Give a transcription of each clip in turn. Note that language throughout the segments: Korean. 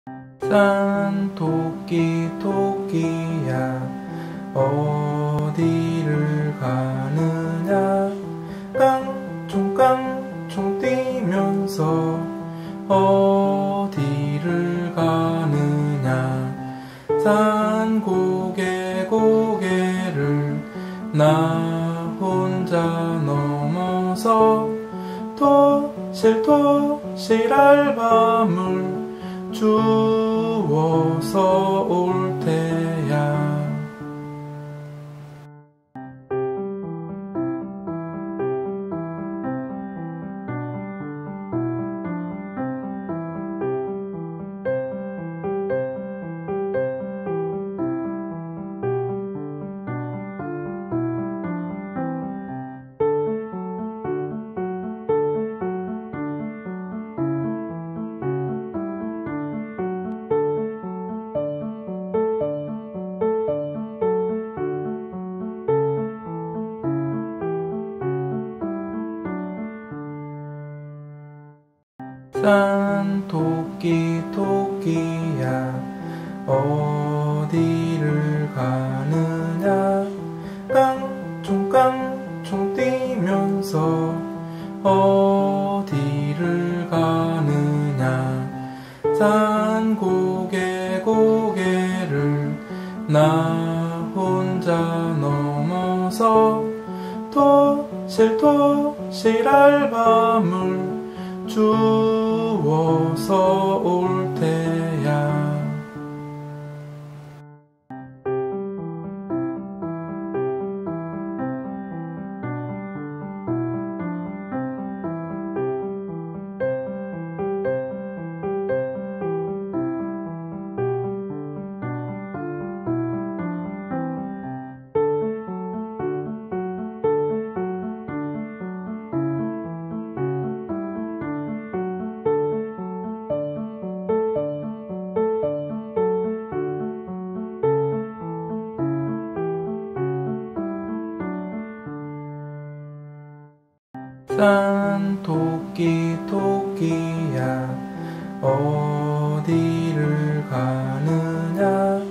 산 토끼 토끼야 어디를 가느냐 깡총깡총 뛰면서 어디를 가느냐 산 고개 고개를 나 혼자 넘어서 토실토실 알밤을 주워서 올 테야. 산 토끼 토끼야 어디를 가느냐 깡총깡총 뛰면서 어디를 가느냐 산 고개 고개를 나 혼자 넘어서 토실토실 알밤을 주워서 올 테야. 산 토끼 토끼야 어디를 가느냐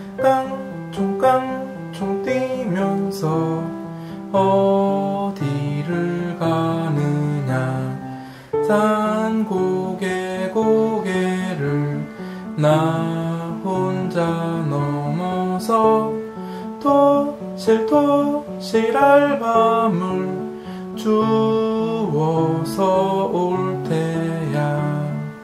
깡총깡총 뛰면서 어디를 가느냐 산 고개 고개를 나 혼자 넘어서 토실토실 알밤을 주워서 올 테야.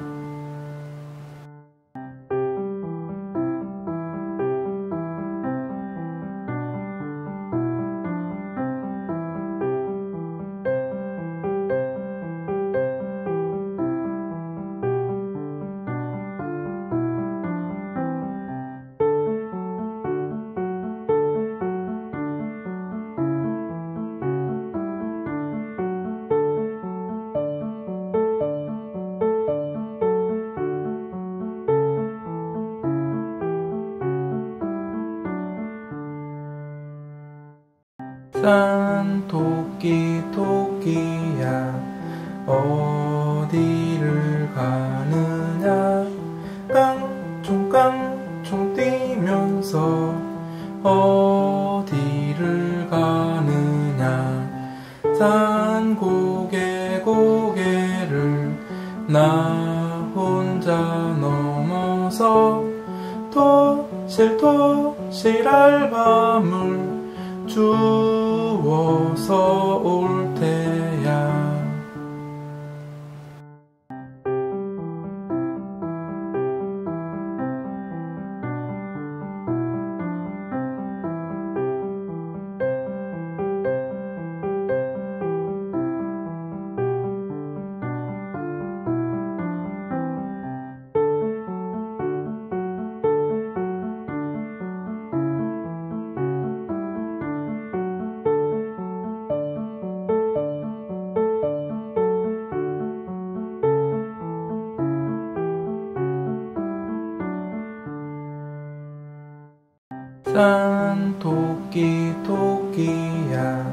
산 토끼 토끼야 어디를 가느냐 깡총깡총 뛰면서 어디를 가느냐 산 고개 고개를 나 혼자 넘어서 토실토실 알밤을 주워서 올 테야. 산 토끼 토끼야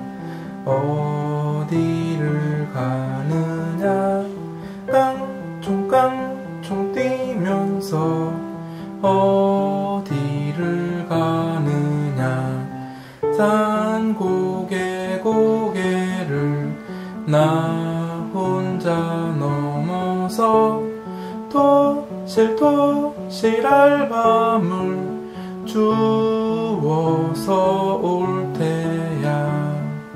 어디를 가느냐 깡총깡총 뛰면서 뛰면서 어디를 가느냐. 산 고개를 나 혼자 넘어서 토실토실할 밤을 주워서 올 테야.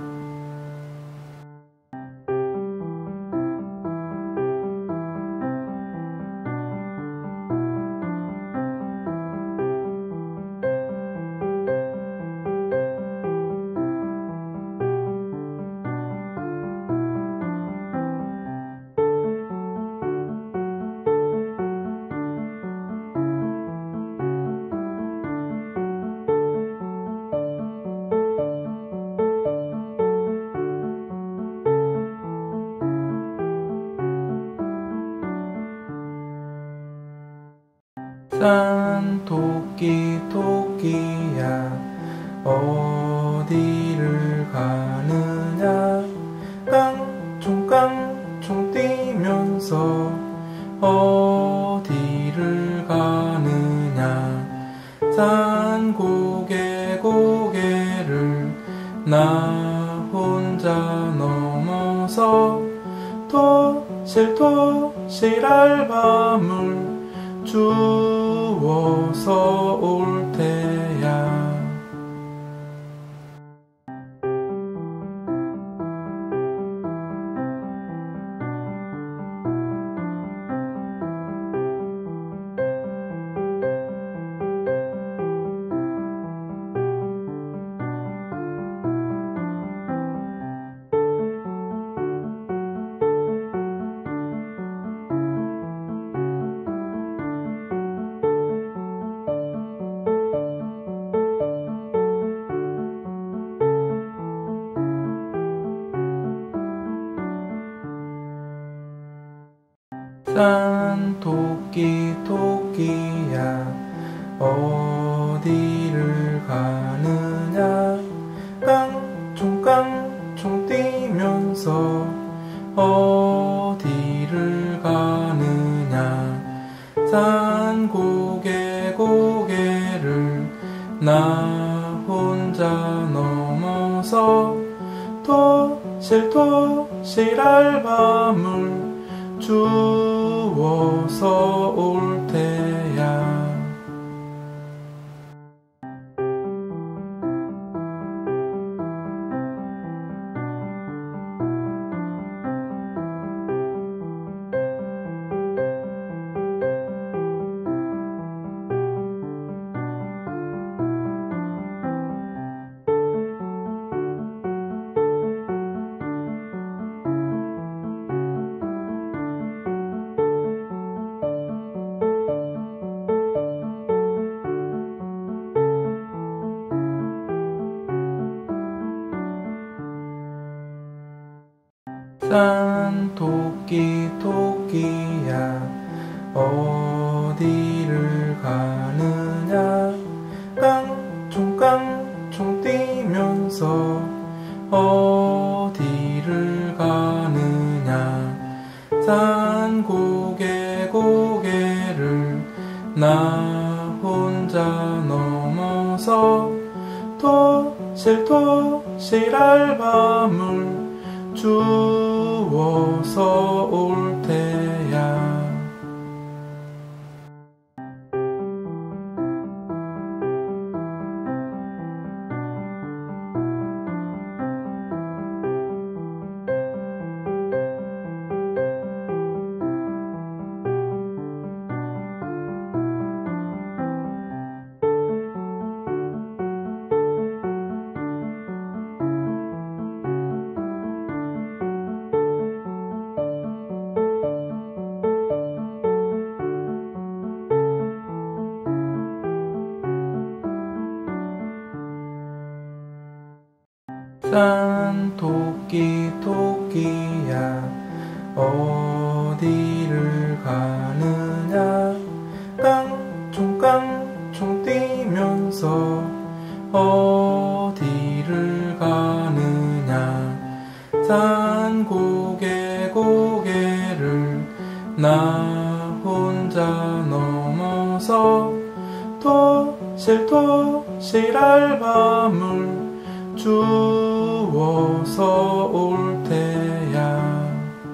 산 토끼야 어디를 가느냐. 깡총깡총 뛰면서 어디를 가느냐. 산 고개를 나 혼자 넘어서 토실토실할 밤을 주워서 올 테야. 산 토끼야 어디를 가느냐. 깡총깡총 뛰면서 어디를 가느냐. 산 고개를 나 혼자 넘어서 토실토실할 밤을 주워서 올 테야. 산 토끼야 어디를 가느냐. 깡총깡총 뛰면서 어디를 가느냐. 산 고개를 나 혼자 넘어서 토실토실할 밤을 주워서 올 테야. 산 토끼야 어디를 가느냐. 깡총깡총 뛰면서 어디를 가느냐. 산 고개를 나 혼자 넘어 주워서 토실토실 알밤을 주워서 올 테야.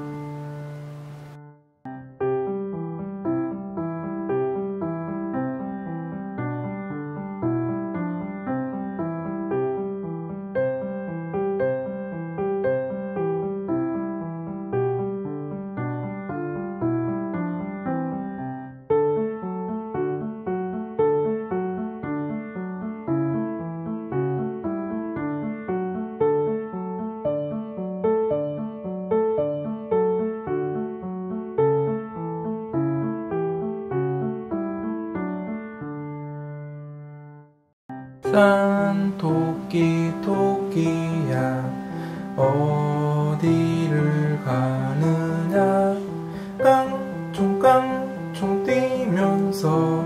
산토끼 토끼야 어디를 가느냐. 깡총깡총 뛰면서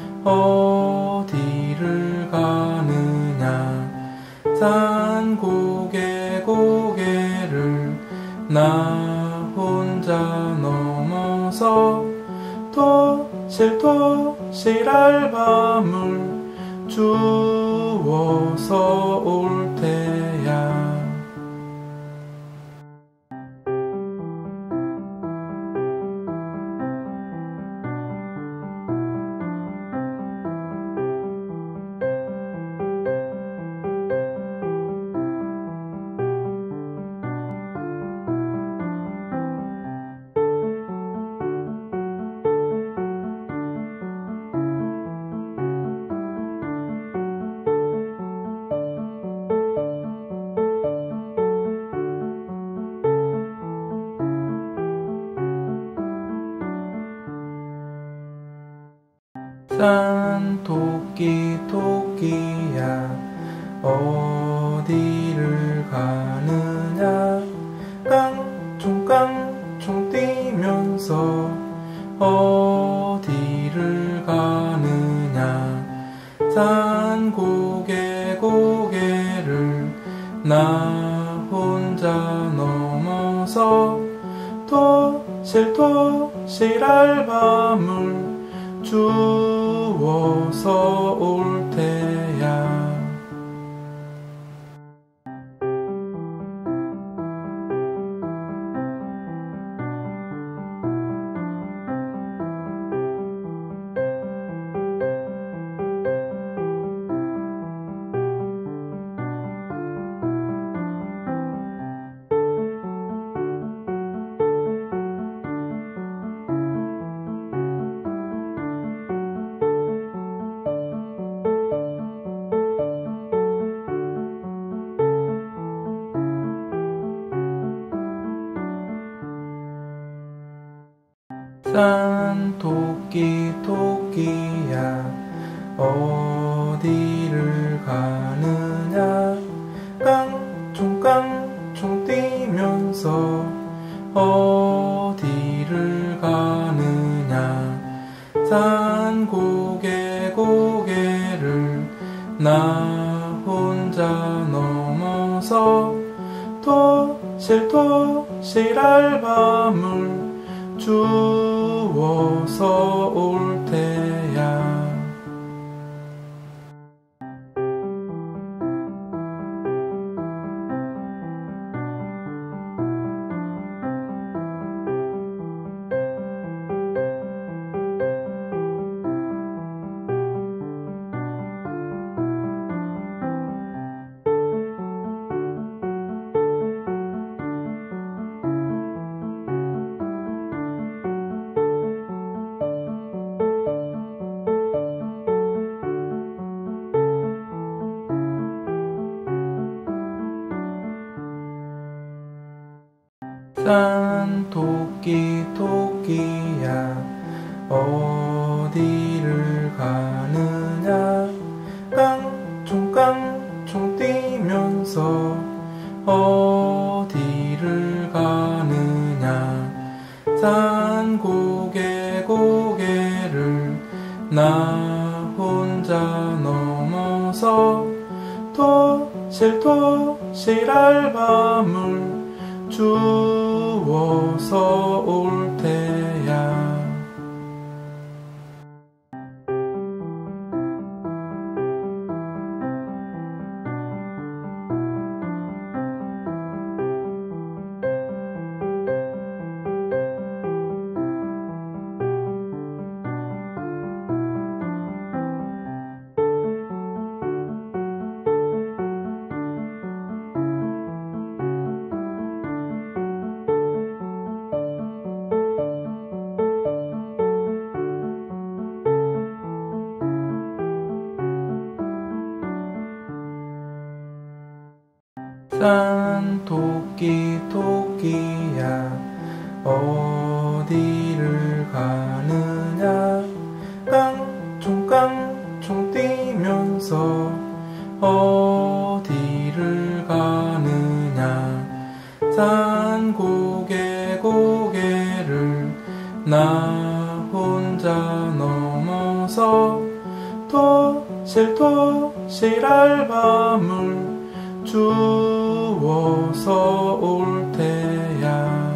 어디를 가느냐. 산 고개 고개를 나 혼자 넘어서 토실토실 알밤을 주워서 올 테야. 산토끼 토끼야 어디를 가느냐. 깡총깡총 뛰면서 어디를 가느냐. 산 고개 고개를 나 혼자 넘어서 토실토실 알밤을 주워서 올 테야. 산토끼 토끼야 어디를 가느냐. 깡총깡총 뛰면서 어디를 가느냐. 산 고개 고개를 나 혼자 넘어서 토실토실 알밤을 주워서 올 테야. 산토끼 토끼야 어디를 가느냐. 깡총깡총 뛰면서 어디를 가느냐. 산 고개 고개를 나 혼자 넘어서 토실토실 알밤을 주워서 올 테야. 산 토끼 토끼야 어디를 가느냐 깡총깡총 뛰면서 어디를 가느냐 산 고개 고개를 나 혼자 넘어서 토실토실 알밤을 주워서 올 테야.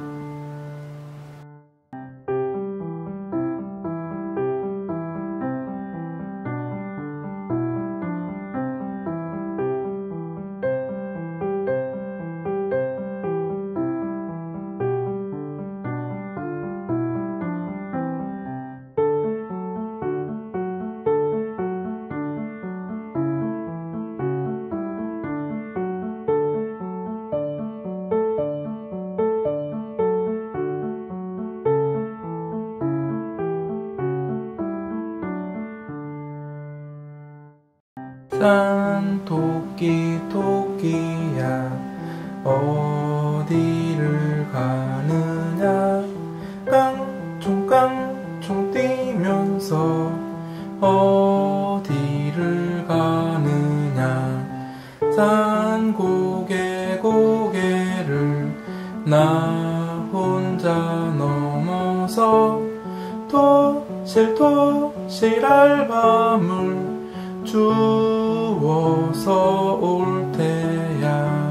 산 토끼 토끼야 어디를 가느냐 깡총깡총 뛰면서 어디를 가느냐 산 고개 고개를 나 혼자 넘어서 토실토실 알밤을 주워서 올 테야.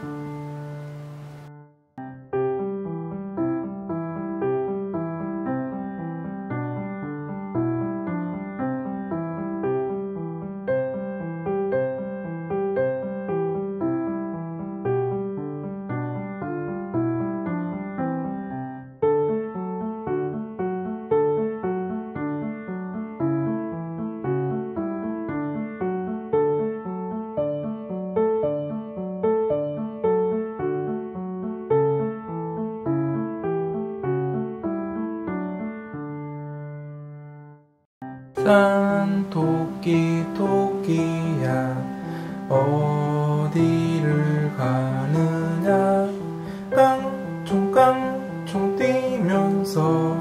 산 토끼 토끼야 어디를 가느냐 깡총깡총 뛰면서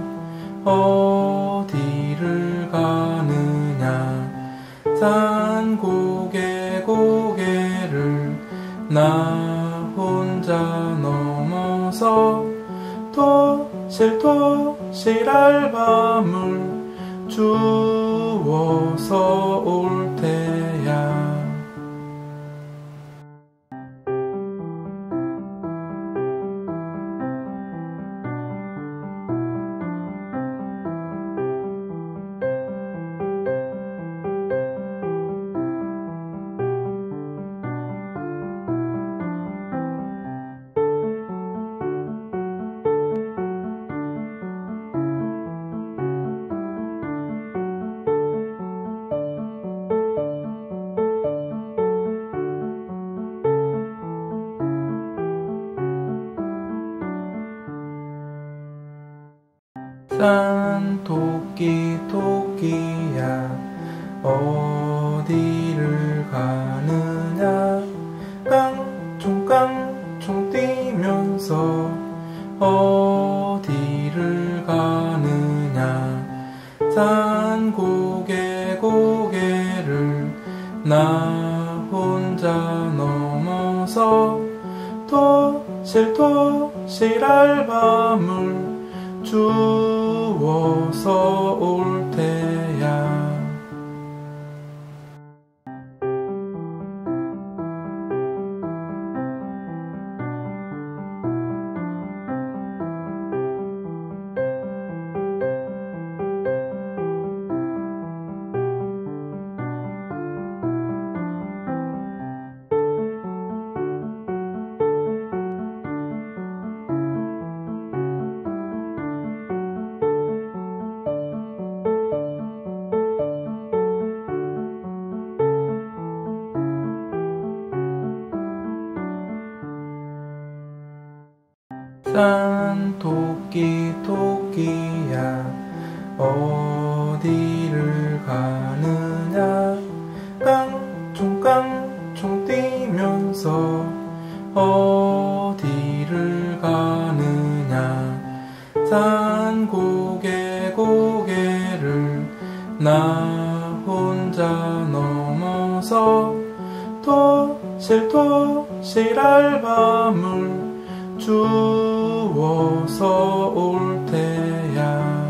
어디를 가느냐 산 고개 고개를 나 혼자 넘어서 토실토실 알밤을 주워서 올 테야. 산 토끼 토끼야 어디를 가느냐 깡총깡총 뛰면서 어디를 가느냐 산 고개 고개를 나 혼자 넘어서 토실토실 알밤을 주워서 올 테야. 산 토끼 토끼야 어디를 가느냐 깡총깡총 뛰면서 혼자 넘어서 토실토실할 밤을 주워서 올 테야.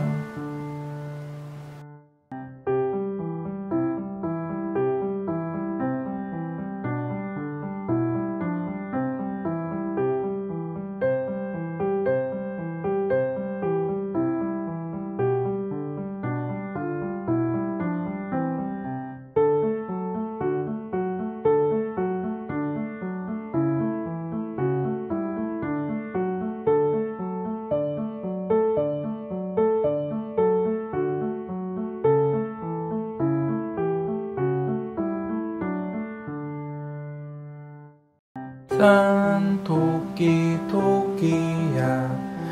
산토끼 토끼야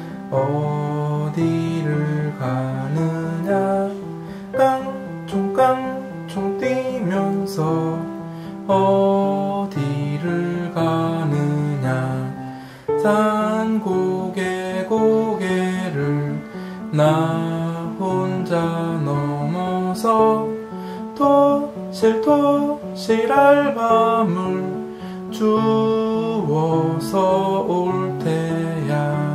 어디를 가느냐. 깡총깡총 뛰면서 어디를 가느냐. 산 고개를 나 혼자 넘어서 토실토실할 밤을 주워서 올 테야.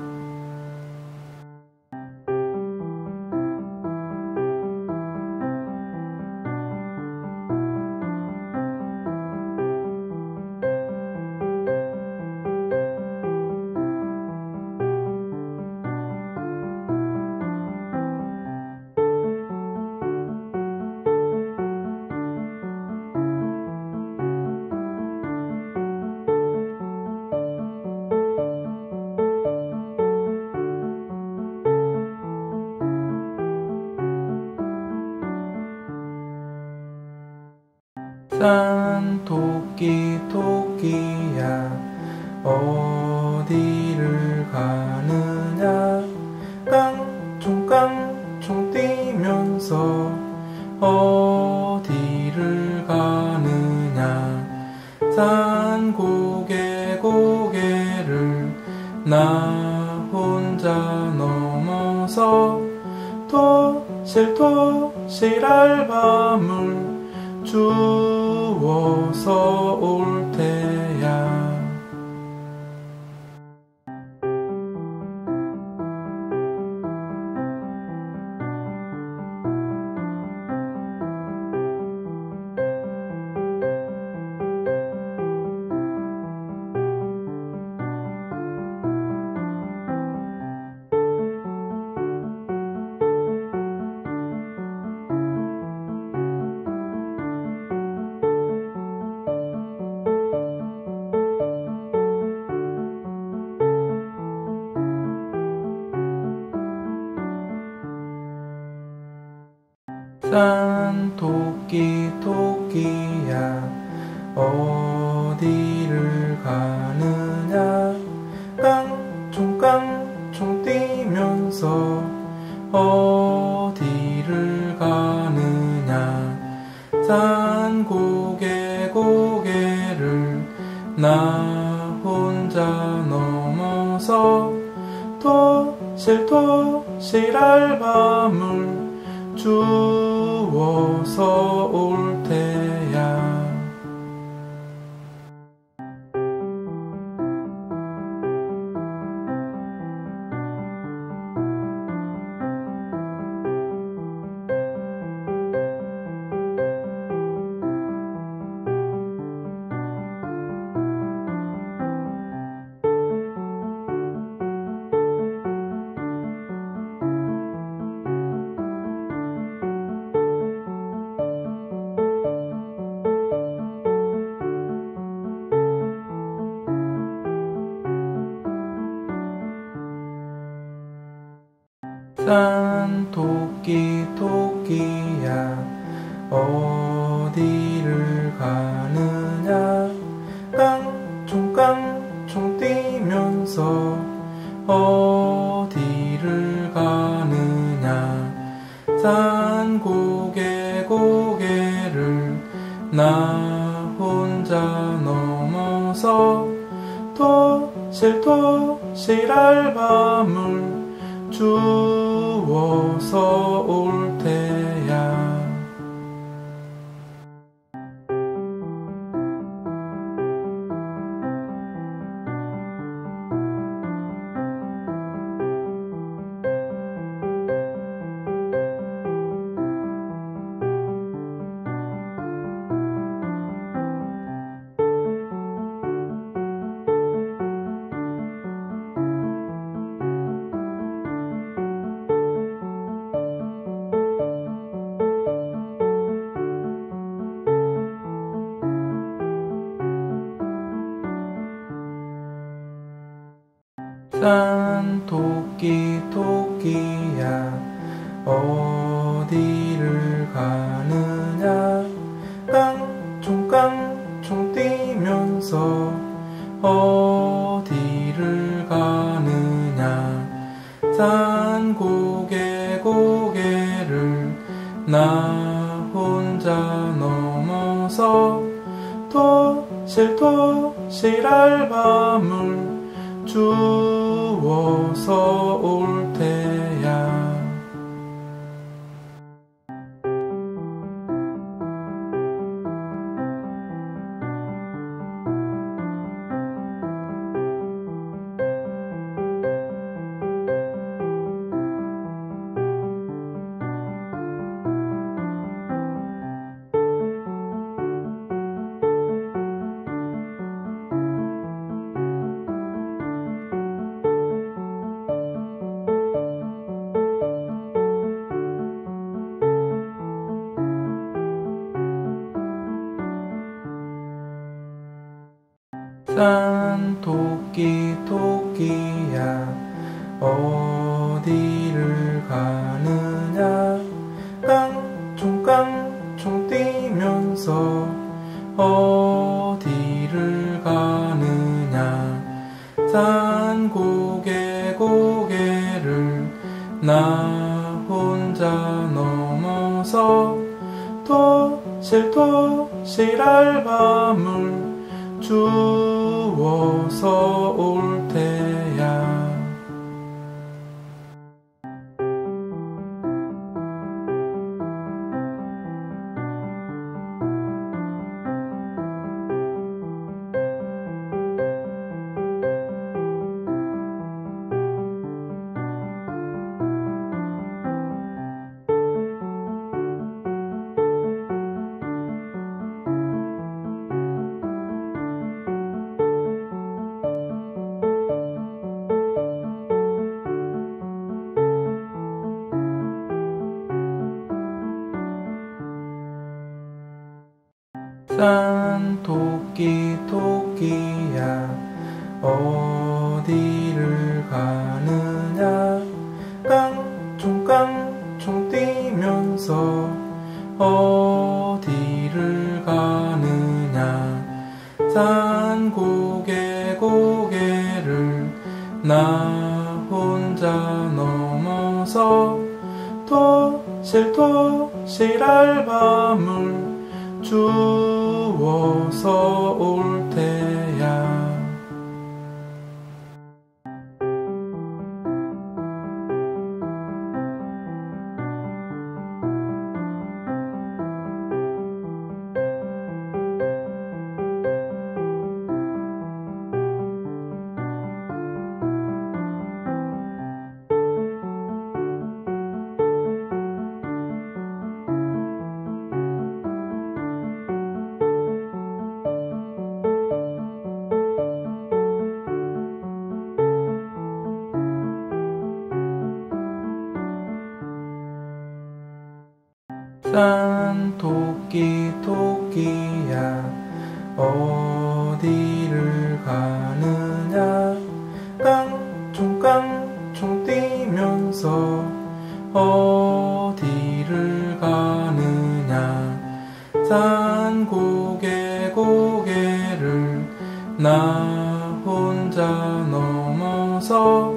산토끼 토끼야 어디를 가느냐. 깡총깡총 뛰면서 어디를 가느냐. 산 고개를 나 혼자 넘어서 토실토실할 밤을 주워서 올 테야. 산토끼 토끼야 어디를 가느냐. 깡총깡총 뛰면서 어디를 가느냐. 산 고개를 나 혼자 넘어서 토실토실할 밤을 주워서 올 테야. 산토끼 토끼야 어디를 가느냐. 깡총깡총 뛰면서 어디를 가느냐. 산 고개를 나 혼자 넘어서 토실토실할 밤을 주워서 올 테야. 산 토끼 토끼야 어디를 가느냐 깡총깡총 뛰면서 어디를 가느냐 산 고개 고개를 나 혼자 넘어서 토실토실 알밤을 주워서 올 테야. 산 토끼 토끼야 어디를 가느냐 깡총깡총 뛰면서 어디를 가느냐 산 고개 고개를 나 혼자 넘어서 토실토실 알밤을 주워서 올 테야. 산 토끼 토끼야 어디를 가느냐 깡총깡총 뛰면서 어디를 가느냐 산 고개 고개를 나 혼자 넘어서 토실토실 알밤을 주워서 올 테야. 산 토끼 토끼야 어디를 가느냐 깡총깡총 뛰면서 어디를 가느냐 산 고개 고개를 나 혼자 넘어서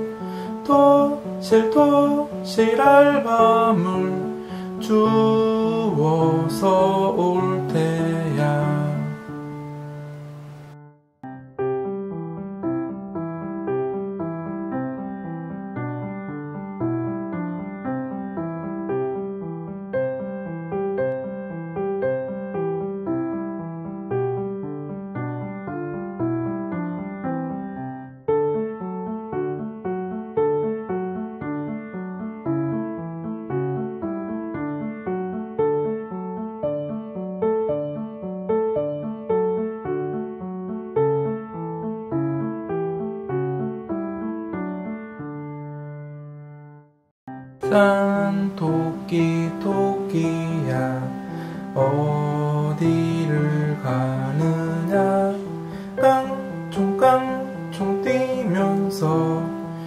토실토실 알밤을 주워서 올 테야. 산 토끼 토끼야 어디를 가느냐 깡총깡총 뛰면서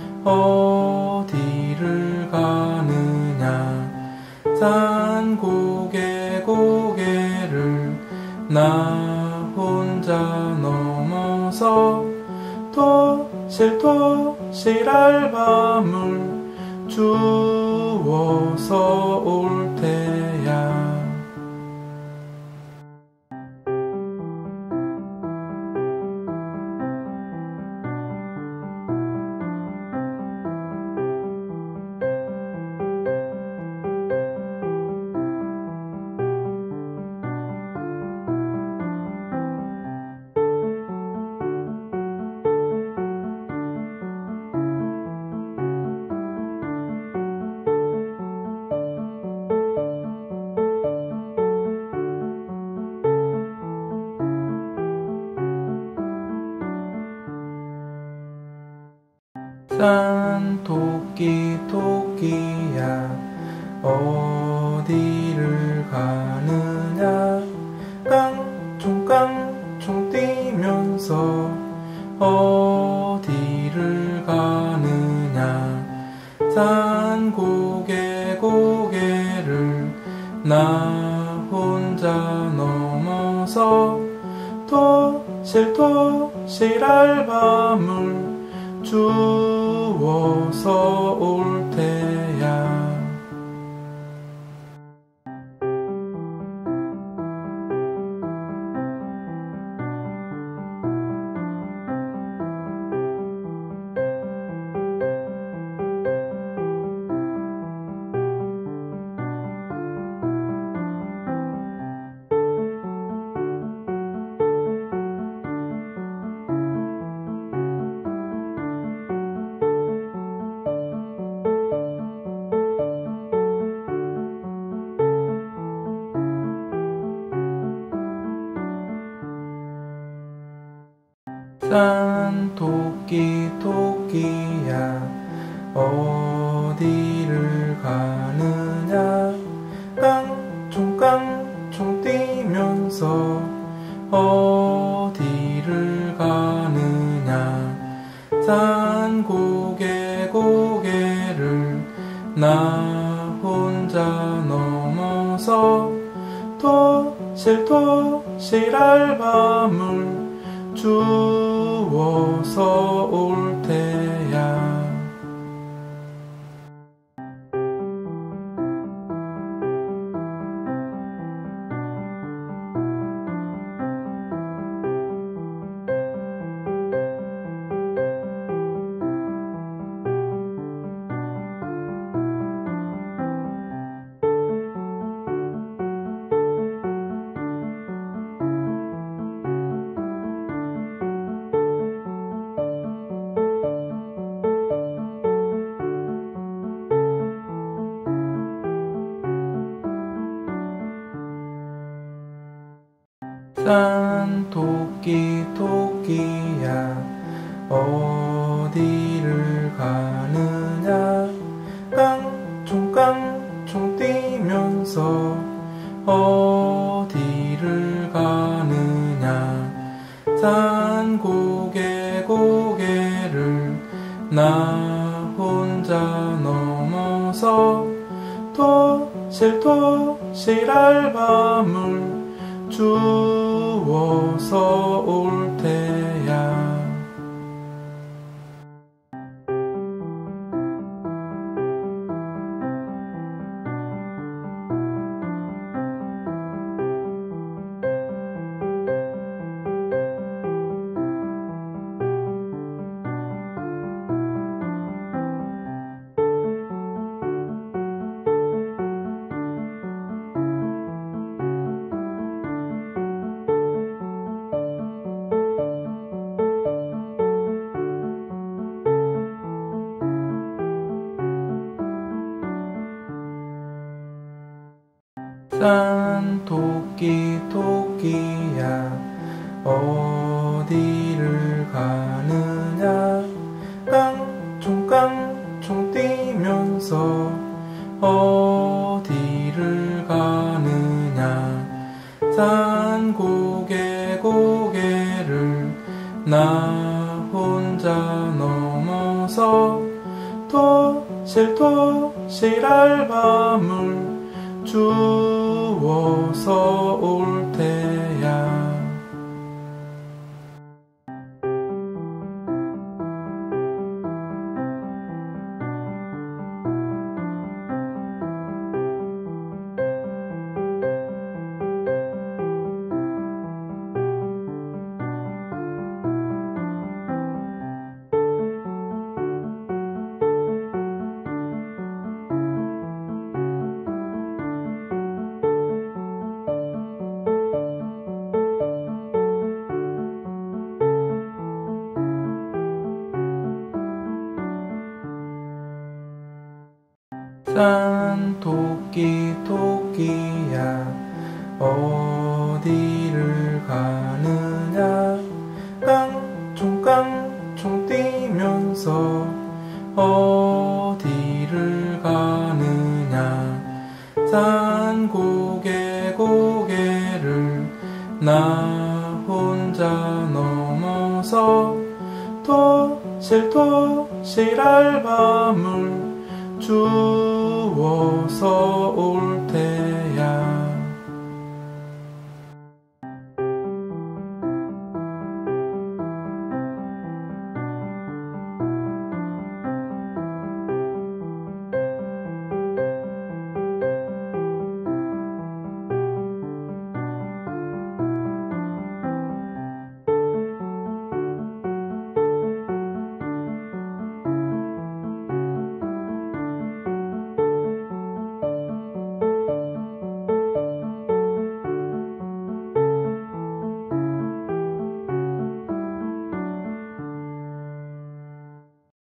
고개를 나 혼자 넘어서 토실토실 알밤을 주워서 올 테야. 산토끼 토끼야 어디를 가느냐. 깡총깡총 뛰면서 어디를 가느냐. 산 고개를 나 혼자 넘어서 토실토실 알밤을 주워서 올 테야. 산토끼 토끼야 어디를 가느냐. 깡총깡총 뛰면서 어디를 가느냐. 산 고개를 나 혼자 넘어서 토실토실 알밤을 주워서 올 테야. 산토끼 토끼야 어디를 가느냐. 깡총깡총 뛰면서 어디를 가느냐. 산 고개를 나 혼자 넘어서 토실토실 알밤을 주워서 올 테야. 산토끼 토끼야 어디를 가느냐. 깡총깡총 뛰면서 어디를 가느냐. 산 고개를 나 혼자 넘어서 토실토실 알밤을 주워서 주워서 올 테야. 짠 토끼 토끼야 어디를 가느냐. 깡총깡총 뛰면서 어디를 가느냐. 산 고개를 나 혼자 넘어서 토실토실 알밤을 주워서 올 테야.